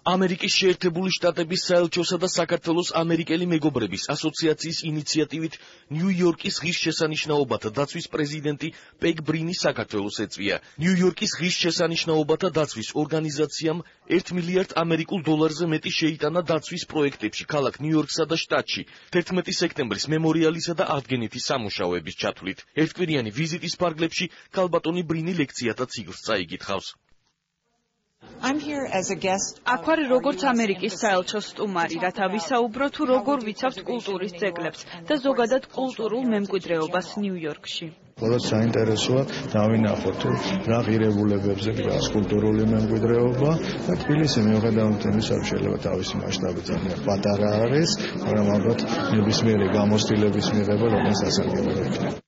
ამერიკის შეერთებული შტატების საელჩოსა და საქართველოს ამერიკელი მეგობრების ასოციაციის ინიციატივით ნიუ-იორკის ღირსშესანიშნაობათა დაცვის პრეზიდენტი პეგ ბრინი საქართველოს ეწვია. ნიუ-იორკის ღირსშესანიშნაობათა დაცვის ორგანიზაციამ 1 მილიარდ ამერიკულ დოლარზე მეტი შეიტანა დაცვის პროექტებში ქალაქ ნიუ-იორკსა და შტატში 11 სექტემბრის მემორიალისა და აღდგენითი სამუშაოების ჩათვლით. ერთკვირიანი ვიზიტის ფარგლებში ქალბატონი ბრინი ლექციათა ციკლს წაიგითხავს. აქ ვარ როგორც ამერიკის საელჩოს სტუმარი, რათა ვისაუბრო თუ როგორ ვიცავთ კულტურის ძეგლებს და ზოგადად კულტურულ მემკვიდრეობას ნიუ-იორკში. Ყველას საინტერესოა დავინახოთ რა ღირებულებებზე დგას კულტურული მემკვიდრეობა და თბილისი მიუხედავად იმისა, რომ შეიძლება თავისი მასშტაბი ძალიან პატარა არის, მაგრამ ალბათ ნებისმიერი გამოცდილების მიღება რაღაც სასარგებლოა.